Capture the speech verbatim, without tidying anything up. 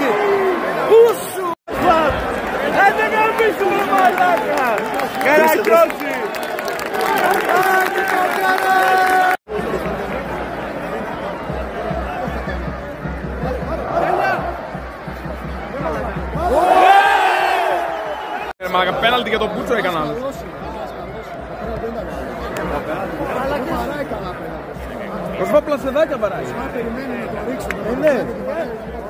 εκεί. Πούσου! Άντε καμπίσου με μαλάκα! Καρακιώσει! Μαλάκα, πέναλτι για τον Μπούτσο έκανα. Ο Σβαμπ πλασεδάκια παράει. Περιμένει να το ρίξει.